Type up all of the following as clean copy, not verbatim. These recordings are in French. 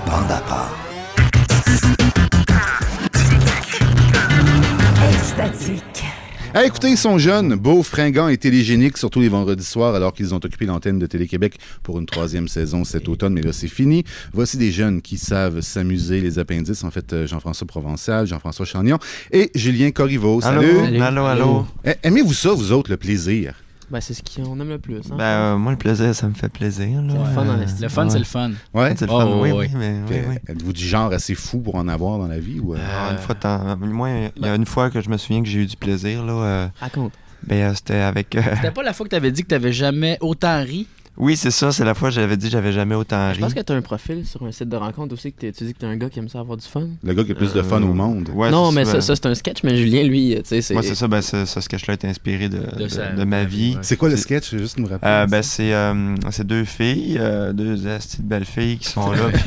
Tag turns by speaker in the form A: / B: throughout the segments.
A: Bande à part.
B: Extatique.
C: Ah, écoutez, ils sont jeunes, beaux, fringants et télégéniques, surtout les vendredis soirs, alors qu'ils ont occupé l'antenne de Télé-Québec pour une 3e saison cet automne, mais là, c'est fini. Voici des jeunes qui savent s'amuser, les appendices. En fait, Jean-François Provençal, Jean-François Chagnon et Julien Corriveau. Salut!
D: Allô.
C: Aimez-vous ça, vous autres, le plaisir?
E: Ben, c'est ce qu'on aime le plus. Hein?
D: Moi, le plaisir, ça me fait plaisir. Là.
E: C'est le fun,
F: Le fun, c'est le fun.
C: Ouais?
D: C'est le fun, oui.
C: Êtes-vous du genre assez fou pour en avoir dans la vie? Ou,
D: Une fois, moi, il y a une fois que je me souviens que j'ai eu du plaisir. Là,
E: Raconte.
D: c'était avec...
F: C'était pas la fois que t'avais dit que t'avais jamais autant ri?
D: Oui, c'est ça. C'est la fois que j'avais dit que j'avais jamais autant ri.
E: Je pense que t'as un profil sur un site de rencontre aussi, que tu dis que t'es un gars qui aime ça avoir du fun.
C: le gars qui a le plus de fun au monde.
D: Ouais,
E: non, mais
D: ça,
E: ça, c'est un sketch, mais Julien, lui, tu sais, c'est...
D: Moi, c'est ça. Ce sketch-là est inspiré de ma vie.
F: Ouais.
C: C'est quoi le sketch? Juste nous rappeler.
D: C'est deux filles, deux asti de belles filles qui sont là.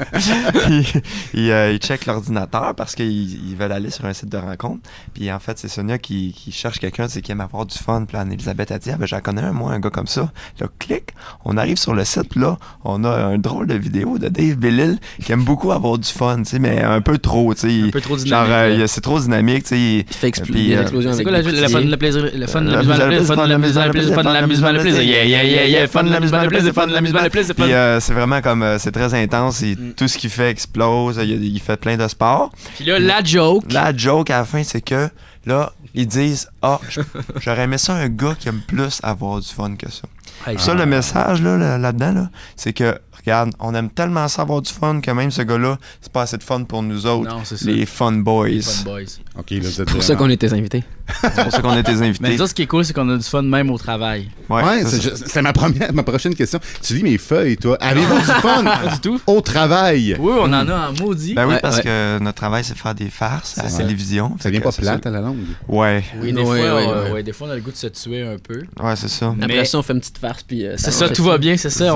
D: Puis ils checkent l'ordinateur parce qu'ils veulent aller sur un site de rencontre. Puis en fait, c'est Sonia qui cherche quelqu'un qui aime avoir du fun. Puis Anne-Elisabeth a dit j'en connais un gars comme ça. Là, clic, on arrive sur le site. Puis là, on a un drôle de vidéo de Dave Bellil qui aime beaucoup avoir du fun, mais un peu trop.
F: Un peu trop dynamique.
D: Genre, c'est trop dynamique.
E: Il fait exploser l'explosion.
F: C'est quoi le fun, le plaisir, le fun, l'amusement, le plaisir, le fun, l'amusement, le plaisir, le fun, l'amusement, le plaisir. Yeah, fun, l'amusement, le plaisir, fun, l'amusement, le plaisir.
D: Puis c'est vraiment comme, c'est très intense. Tout ce qu'il fait explose. Il fait plein de sport.
F: Puis là, la joke
D: à la fin, c'est que là, ils disent j'aurais aimé ça un gars qui aime plus avoir du fun que ça. Ça, le message là-dedans, là, c'est que, regarde, on aime tellement ça avoir du fun que même ce gars-là, c'est pas assez de fun pour nous autres,
F: non, c'est ça.
D: les fun boys.
C: OK, là,
E: C'est pour ça qu'on était invités.
D: C'est pour ça qu'on était invités.
F: Mais ça, ce qui est cool, c'est qu'on a du fun même au travail.
C: Ouais, c'est ma prochaine question. Tu lis mes feuilles, toi. Avez-vous du fun?
F: Pas du tout.
C: Au travail.
F: Oui, on en a en maudit.
D: Ben oui, parce que notre travail, c'est faire des farces à la télévision.
C: Ça vient pas plate à la longue.
D: Ouais.
F: Oui, des fois, on a le goût de se tuer un peu.
D: Ouais, c'est ça.
E: Après ça, on fait une petite farce, puis...
F: c'est ça, tout va bien, c'est ça.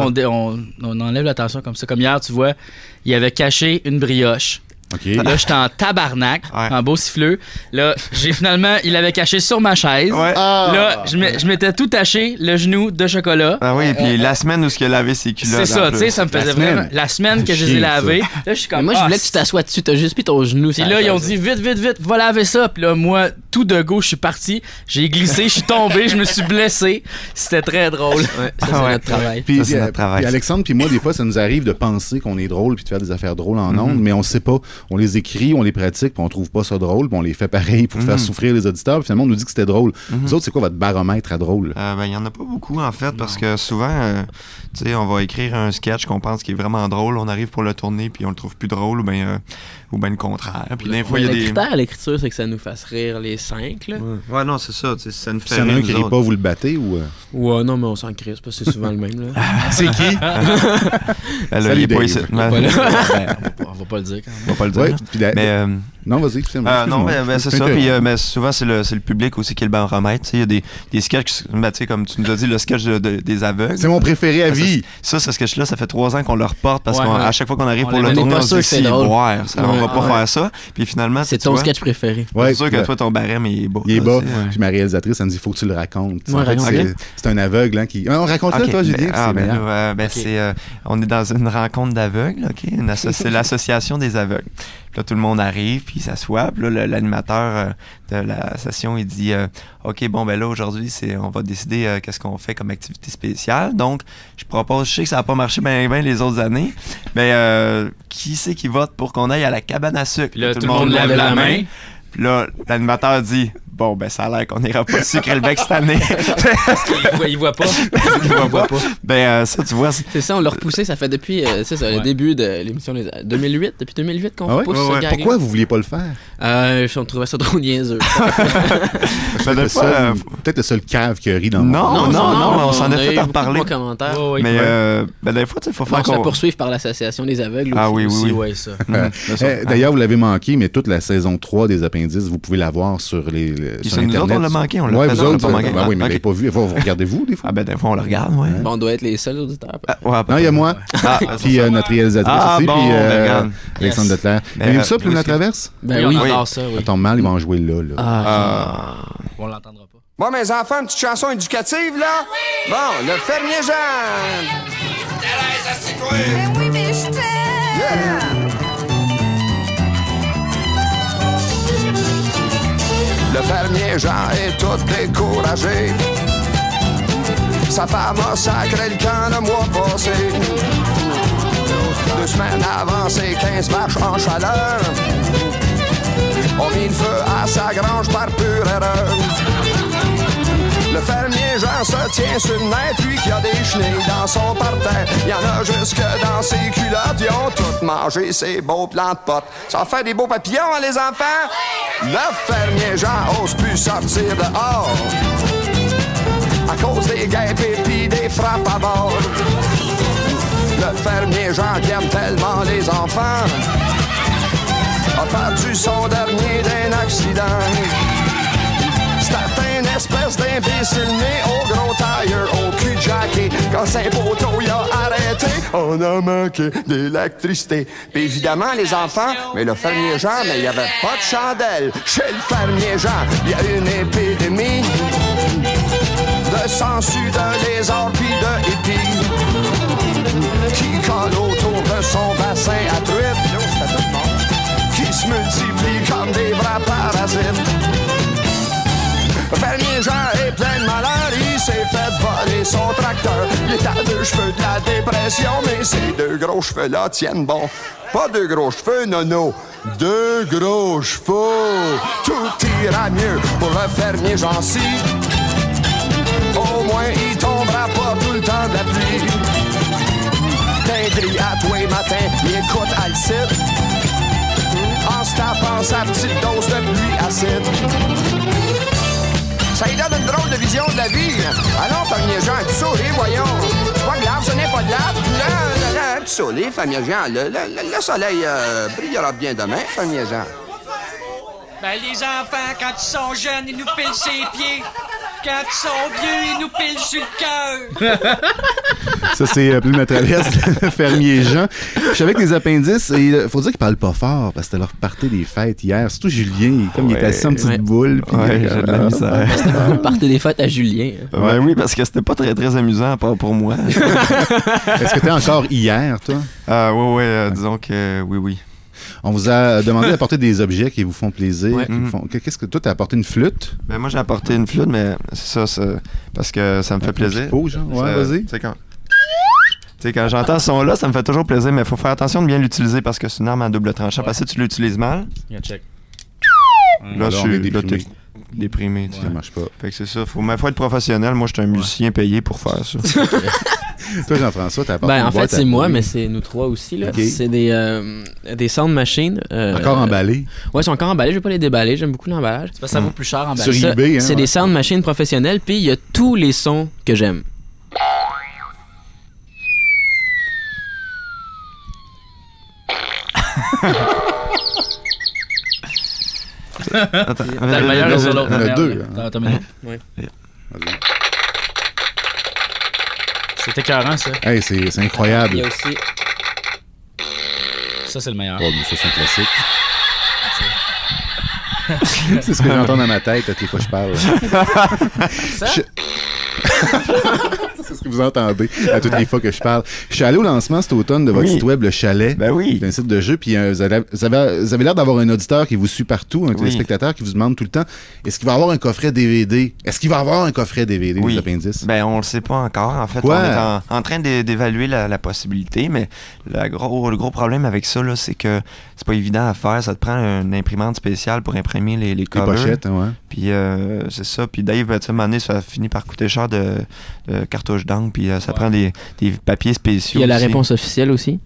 F: On enlève la tension comme ça. Comme hier, tu vois, il avait caché une brioche.
C: OK.
F: Là, j'étais en tabarnak, en beau siffleux. Là, il avait caché sur ma chaise.
D: Ouais.
F: Là, je m'étais tout taché, le genou de chocolat.
D: Ah oui, puis la semaine où il a lavé ses culottes.
F: C'est ça, tu sais, ça me faisait vraiment... La semaine que je les ai lavés, là, je suis comme...
E: Moi, je voulais que tu t'assoies dessus, t'as juste pris ton genou.
F: Puis là, ils ont dit, vite, va laver ça. Puis là, moi, tout de go, je suis parti. J'ai glissé, je suis tombé, je me suis blessé. C'était très drôle.
E: Ouais, ça, c'est notre travail.
C: Puis,
D: c'est notre travail.
C: Puis Alexandre puis moi, des fois, ça nous arrive de penser qu'on est drôle puis de faire des affaires drôles en ondes, mais on sait pas. On les écrit, on les pratique, puis on trouve pas ça drôle, puis on les fait pareil pour faire souffrir les auditeurs. Puis finalement, on nous dit que c'était drôle. Vous autres, c'est quoi votre baromètre à drôle?
D: Il y en a pas beaucoup, en fait, parce que souvent, tu sais, on va écrire un sketch qu'on pense qui est vraiment drôle, on arrive pour le tourner, puis on le trouve plus drôle, ou bien le contraire. Puis des fois, il y a des...
E: Le critère à l'écriture, c'est que ça nous fasse rire les 5, là.
D: Ouais, non, c'est ça. Ça nous fait
C: S'il y en a un
D: rire,
C: qui
D: nous
C: rit
D: autres.
C: pas, vous le battez ou...
E: Ouais, non, mais on s'en crisse, parce que c'est souvent le même, là.
C: C'est qui?
D: Il est pas ici.
F: On va pas le dire quand même.
D: On va pas le dire.
C: Ouais,
D: là.
C: puis
D: Mais...
C: non, vas-y.
D: non, c'est ça. Puis souvent, c'est le public aussi qui est le baromètre. Il y a des sketchs, comme tu nous as dit, le sketch des aveugles.
C: C'est mon préféré à vie.
D: Ça, ce sketch-là, ça fait 3 ans qu'on le reporte parce
F: Ouais,
D: qu'à chaque fois qu'on arrive pour le
E: est
D: tourner,
E: pas
D: on
E: sûr
D: se
E: que c'est
D: dit,
E: drôle.
D: on va pas faire ça. Puis finalement,
E: C'est
D: tu
E: ton
D: vois,
E: sketch préféré.
C: Ouais,
D: c'est sûr que toi, ton barème il est bas.
C: il est bas.
D: aussi, ouais.
C: Puis ma réalisatrice, elle me dit, faut que tu le racontes.
E: Ouais,
C: En fait,
E: raconte.
C: c'est un aveugle qui... On raconte-le,
D: Ok,
C: toi, Julien.
D: ben,
C: c'est meilleur.
D: on est dans une rencontre d'aveugles, OK? C'est l'association des aveugles. Puis là, tout le monde arrive, puis il s'assoit. Puis là, l'animateur de la session, il dit OK, bon, ben là, aujourd'hui, on va décider qu'est-ce qu'on fait comme activité spéciale. Donc, je sais que ça n'a pas marché bien les autres années, mais qui c'est qui vote pour qu'on aille à la cabane à sucre?
F: Puis là, tout le monde lève la main.
D: Puis là, l'animateur dit bon, ben ça a l'air qu'on n'ira pas sucrer le bec cette année.
F: Il voit pas.
D: Il voit pas. Ben ça, tu vois.
E: C'est ça, on l'a repoussé, ça fait depuis le début de l'émission 2008, depuis 2008 qu'on repousse ce gag.
C: Pourquoi vous vouliez pas le faire?
E: On trouvait ça trop niaiseux.
C: Peut-être le seul cave qui rit dans le
D: Non, on s'en a fait en parler.
E: Commentaires.
D: Mais des fois, il faut faire
E: qu'on se poursuivre par l'association des aveugles aussi.
D: Ah oui,
F: Ouais, ça.
C: D'ailleurs, vous l'avez manqué, mais toute la saison 3 des Appendices, vous pouvez la voir sur les sur
D: nous
C: Internet.
D: autres, on l'a manqué. On l'a
C: Ouais,
D: fait,
C: vous
D: on l'a
C: autres,
D: pas manqué.
C: oui, mais vous l'avez pas vu. Vous regardez-vous, des fois?
D: Ah ben, des fois, on le regarde, ouais.
E: Bon, on doit être les seuls auditeurs.
C: Non, il y a moi. Puis notre réalisatrice aussi.
D: bon,
C: Puis
D: regarde.
C: Alexandre Declercq. Avez-vous ça, Plume la Traverse?
E: Ben
F: oui,
E: oui.
F: on adore ça, oui.
C: Ça tombe mal, ils vont en jouer là.
F: On l'entendra pas.
A: Bon, mes enfants, une petite chanson éducative, là? Bon, le fermier Jean!
B: Mais oui, mais je t'aime.
A: Le fermier Jean est tout découragé. Sa femme a sacré le camp le mois passé. 2 semaines avant ses 15 vaches en chaleur, on mit le feu à sa grange par pure erreur. Le fermier Jean se tient sur le nez, puis qu'il y a des chenilles dans son parterre. Il y en a jusque dans ses culottes, ils ont toutes mangé ses beaux plants de potes. Ça fait des beaux papillons, hein, les enfants? Le fermier Jean ose plus sortir dehors à cause des guêpes et puis des frappes à bord. Le fermier Jean qui aime tellement les enfants a perdu son dernier d'un accident. C'était une espèce d'imbécile né au gros tailleur, au cul jacké. Quand Saint-Poteau y a arrêté, on a manqué d'électricité. Puis évidemment, les enfants, mais le fermier Jean, mais il n'y avait pas de chandelle. Chez le fermier Jean, il y a une épidémie de sangsues, de lézards puis de hippies qui colle autour de son bassin à truite, qui se multiplient comme des vrais parasites. Le fermier Jean est plein de malheur, il s'est fait voler son tracteur. Il est à 2 cheveux de la dépression, mais ces 2 gros cheveux-là tiennent bon. Pas 2 gros cheveux, nono, 2 gros chevaux. Tout ira mieux pour le fermier Jean-ci. Au moins, il tombera pas tout le temps de la pluie. Dinguerie à tous les matins, il écoute Alcide en se tapant sa petite dose de pluie acide. Ça lui donne une drôle de vision de la vie. Alors, fermier Jean, tu souris, voyons. C'est pas grave, ce n'est pas de lave. Tu souris, fermier Jean. Le soleil brillera bien demain, fermier Jean.
B: Ben, les enfants, quand ils sont jeunes, ils nous pilent ses pieds. Quand ils sont vieux, ils nous pilent sur le cœur.
C: Ça, c'est plus ma traverse, le fermier Jean. Je suis avec les appendices, et il faut dire qu'ils parlent pas fort, parce que c'était leur party des fêtes hier. Surtout Julien, comme il était assis en petite boule. Puis,
D: j'ai de la misère.
E: C'était le party des fêtes à Julien.
D: Ouais, oui, parce que c'était pas très, très amusant, à part pour moi.
C: Est-ce que t'es encore hier, toi?
D: Oui, disons que oui.
C: On vous a demandé d'apporter des objets qui vous font plaisir.
E: Ouais.
C: Qu'est-ce que toi, t'as apporté une flûte?
D: Ben, moi, j'ai apporté une flûte, mais c'est ça, parce que ça me fait plaisir.
C: Pipeau, genre? Ouais, vas-y.
D: Tu sais, quand j'entends ce son-là, ça me fait toujours plaisir, mais il faut faire attention de bien l'utiliser parce que c'est une arme à double tranchant. Parce que si tu l'utilises mal,
F: Check.
D: là,
C: on est déprimé.
D: t'es déprimé.
C: Ça marche pas.
D: Fait que c'est ça. Faut être professionnel. Moi, je suis un musicien payé pour faire ça.
C: Toi, Jean-François, t'as apporté
E: Ben,
C: une
E: en fait,
C: boîte à
E: c'est moi,
C: bruit.
E: mais c'est nous 3 aussi. Là.
C: Okay.
E: C'est des sound machines.
C: Encore emballé.
E: Ouais, ils sont encore emballés. Je vais pas les déballer. J'aime beaucoup l'emballage.
F: C'est parce que ça vaut plus cher en
C: Sur
F: bas.
C: eBay, hein,
E: C'est des sound machines professionnelles. Puis il y a tous les sons que j'aime.
D: Attends,
F: T'as le meilleur sur l'autre.
C: Il y en a
F: Merde.
C: 2.
F: Attends une minute.
C: Vas-y.
F: C'est écœurant, ça.
C: Hey, c'est incroyable.
E: Il y a aussi.
F: Ça, c'est le meilleur.
C: Oh, mais ça, c'est un classique. C'est ce que j'entends dans ma tête toutes les fois que je parle.
F: Ça?
C: C'est ce que vous entendez à toutes les fois que je parle. Je suis allé au lancement cet automne de votre
D: Oui.
C: site web, Le Chalet.
D: Ben oui.
C: C'est un site de jeu. Puis vous avez l'air d'avoir un auditeur qui vous suit partout, un téléspectateur qui vous demande tout le temps est-ce qu'il va y avoir un coffret DVD? Est-ce qu'il va y avoir un coffret DVD des appendices?
D: Ben, on le sait pas encore. En fait,
C: Quoi?
D: on est en train d'évaluer la possibilité, mais le gros problème avec ça, là, c'est que c'est pas évident à faire. Ça te prend une imprimante spéciale pour imprimer les
C: Les
D: covers.
C: pochettes, hein, ouais.
D: Puis c'est ça. Puis Dave, tu sais, à un moment donné, ça finit par coûter cher de cartouches d'encre. Puis ça prend des papiers spéciaux.
E: Il y a la
D: aussi.
E: réponse officielle aussi.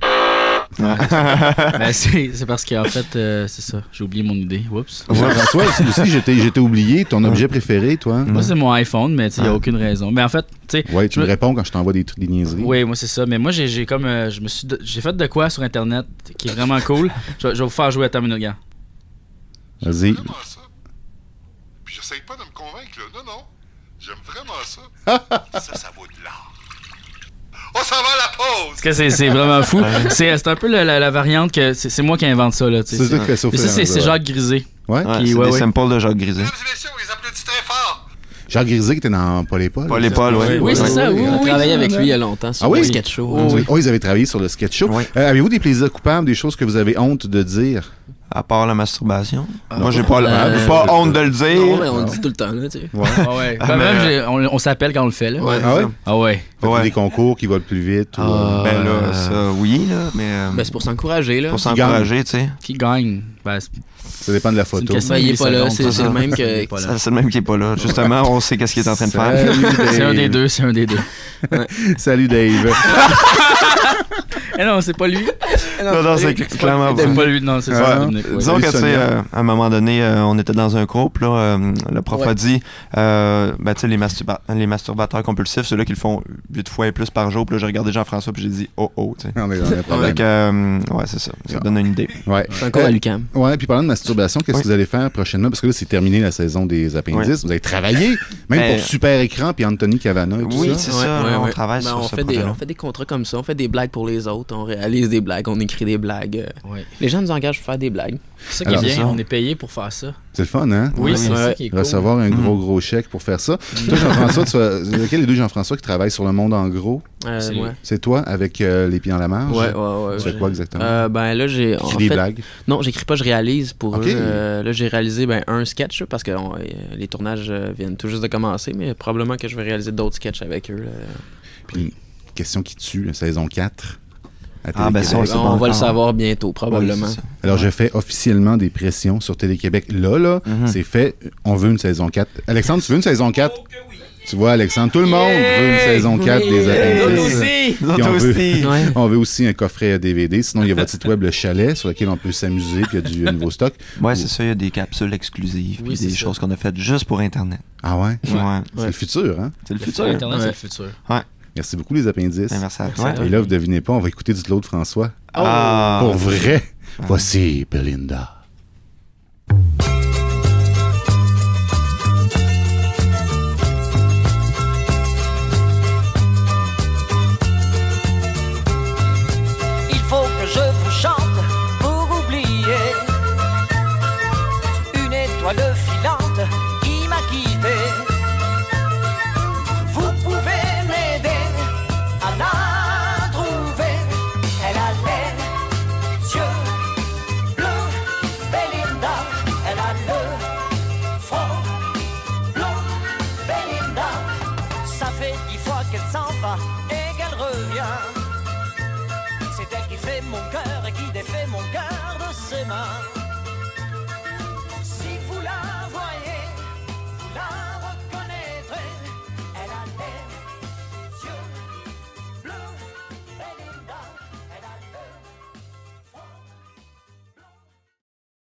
F: Ben, c'est parce qu'en fait, c'est ça. J'ai oublié mon idée. Oups.
C: Ouais, François, aussi j'étais oublié. Ton objet préféré, toi?
F: Moi, c'est mon iPhone, mais il n'y a aucune raison. Mais en fait, tu sais.
C: Ouais, tu me réponds quand je t'envoie des trucs, des niaiseries.
F: Oui, moi, c'est ça. Mais moi, j'ai comme. J'ai fait de quoi sur Internet qui est vraiment cool. Je vais vous faire jouer à ta minute, gars.
C: Vas-y.
G: Vraiment ça. Puis j'essaye pas de me convaincre, là. Non. J'aime vraiment ça. ça vaut de l'art. On s'en va à la pause!
F: Parce que c'est vraiment fou. C'est un peu la variante que c'est moi qui invente ça. Là,
C: C'est ça qui fait ça au
F: Mais
C: fur et
F: ça,
C: à mesure.
F: c'est Jacques Grisé.
C: Ouais.
D: Ouais,
F: Puis,
D: c'est
F: ouais,
D: des
F: ouais.
D: samples de Jacques Grisé.
G: Mesdames et messieurs, on les applaudit très fort.
C: Jacques Grisé qui était dans Paul et Paul.
D: Paul et Paul, oui.
F: Oui, c'est ça. Oui,
E: On a travaillé avec lui il y a longtemps sur le sketch show.
C: Oh, ils avaient travaillé sur le sketch show.
D: Oui.
C: Avez-vous des plaisirs coupables, des choses que vous avez honte de dire?
D: À part la masturbation. Moi, j'ai pas honte de le dire.
E: Non, mais on le dit tout le temps, là, tu sais.
C: Ouais.
F: Ah ouais. Ben, même, on s'appelle quand on le fait, là.
D: Ouais,
C: Ah ouais?
F: Ah ouais.
C: Faites-vous des concours qui volent plus vite? Ou,
D: Ben là, ça, oui, là, mais...
E: Ben, c'est pour s'encourager, là.
D: pour s'encourager, tu sais.
F: Qui gagne? Ben,
C: ça dépend de la photo.
F: question.
E: Ben, il est pas là,
F: C'est
E: c'est le même que...
D: C'est le même qui est pas là. Justement, on sait qu'est-ce qu'il est en train de faire.
F: c'est un des deux, c'est un des deux.
C: Salut Dave.
F: Eh non, c'est pas lui.
D: Non, c'est clairement
F: C'est pas lui, non, c'est ça. Dominique, ouais.
D: Disons que, tu sais,
C: Sonia.
D: à un moment donné, on était dans un couple, là, le prof a dit, ben, tu sais, les masturbateurs compulsifs, ceux-là qui le font 8 fois et plus par jour, puis là, j'ai regardé Jean-François, puis j'ai dit, oh, tu sais.
C: On est dans un problème.
D: Donc, ouais, c'est ça. Ça donne une idée.
C: Ouais.
E: C'est encore à l'UQAM.
C: Ouais, puis parlant de masturbation, qu'est-ce
D: Oui.
C: que vous allez faire prochainement? Parce que là, c'est terminé la saison des appendices.
D: Oui.
C: Vous avez travaillé, même pour Super Écran puis Anthony Cavana et tout
D: Oui,
C: ça.
D: c'est ça. On travaille
E: Ben,
D: sur
E: on
D: ce
E: fait
D: projet-là.
E: on fait des contrats comme ça, on fait des blagues pour les autres, on réalise des blagues, on écrit des blagues.
F: Ouais.
E: Les gens nous engagent pour faire des blagues.
F: C'est ça qui est
C: Alors,
F: bien,
D: ça.
F: on est payé pour faire ça.
C: C'est le fun, hein?
F: Oui, c'est
E: Ouais.
F: ça qui est cool.
C: Recevoir un gros chèque pour faire ça. Toi, Jean-François, lequel des deux Jean-François qui travaillent sur Le Monde en gros?
F: C'est lui.
E: Ouais.
C: C'est toi, avec les pieds dans la marge?
E: Ouais.
C: Tu fais quoi exactement?
E: Ben là, j'ai.
C: Tu
E: En
C: écris des
E: fait,
C: blagues?
E: non, j'écris pas, je réalise pour
C: Ok.
E: eux. Là, j'ai réalisé un sketch là, parce que les tournages viennent tout juste de commencer, mais probablement que je vais réaliser d'autres sketchs avec eux. Là.
C: Puis une question qui tue, la saison 4. À
D: Ah, ben ça,
C: Télé-Québec.
D: c'est
E: On
D: pas
E: va le
D: encore.
E: savoir bientôt, probablement.
D: Oui, c'est ça.
C: Alors, je fais officiellement des pressions sur Télé-Québec. Là, c'est fait. On veut une saison 4. Alexandre, tu veux une saison 4? Tu vois, Alexandre, tout le monde veut une saison 4 des appendices.
D: Nous
C: Puis
D: autres
C: on veut-
D: aussi.
E: Ouais.
C: On veut aussi un coffret DVD. Sinon, il y a votre site web, Le Chalet, sur lequel on peut s'amuser, puis il y a du nouveau stock.
D: Ouais, c'est ça. Il y a des capsules exclusives,
F: Oui,
D: puis
F: c'est
D: des
F: ça.
D: choses qu'on a faites juste pour Internet.
C: Ah ouais?
D: Ouais.
C: C'est le futur, hein?
D: C'est le
F: Le
D: futur.
F: futur, Internet,
E: Ouais.
F: c'est le futur.
C: Merci beaucoup, les appendices.
D: Ben, merci à
F: Merci
D: toi.
F: à toi.
C: Et là, vous devinez pas, on va écouter du Claude François.
D: Ah.
C: Pour vrai. Voici Belinda.
H: Il faut que je vous chante pour oublier une étoile